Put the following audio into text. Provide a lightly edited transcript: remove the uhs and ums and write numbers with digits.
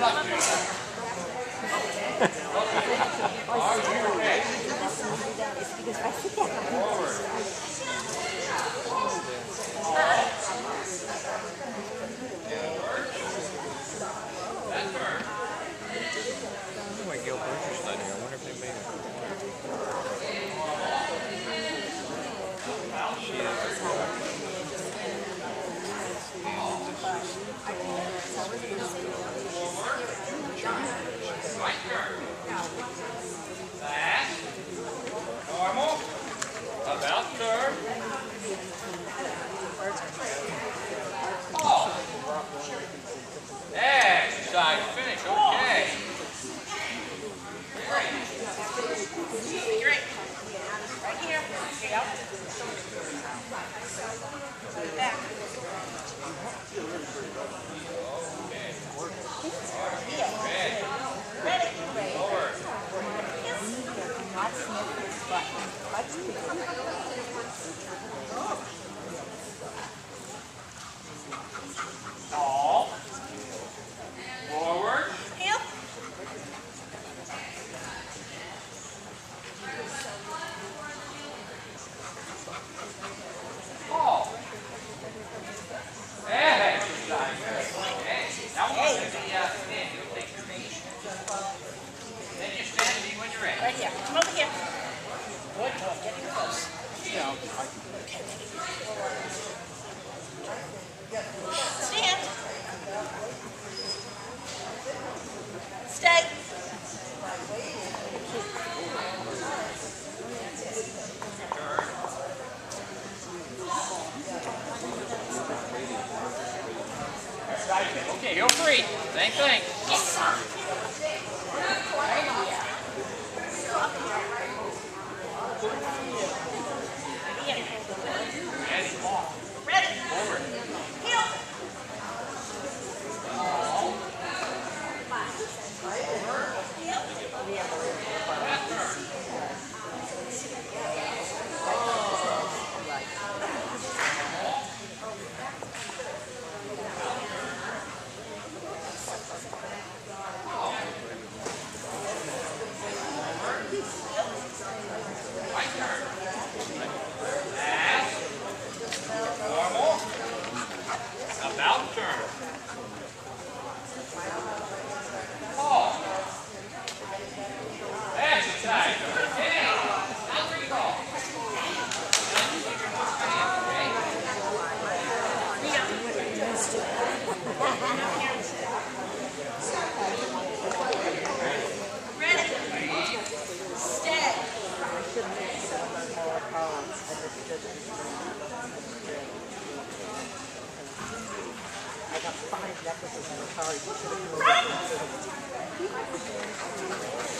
Gil Bridger's studying. I wonder if they made it. She is. Normal. About third. Oh. Exercise finish. Okay. Great. Right here. Here you go. Put it back. Ready. Forward. Not sniff this button. Let's do it. Tall. Forward. Heel. Tall. Exercise. Okay. Now we're going to stand. You'll take your knee. Then you stand me when you're ready. Right here. Come over here. Good boy. Getting close. Stand. Stay. Okay, heel free. Same thing. Ready. Heel. Normal. About turn. Tall. Exercise. Okay. Now three tall. Ready. Stay. I got 5 necklaces in the car. You should have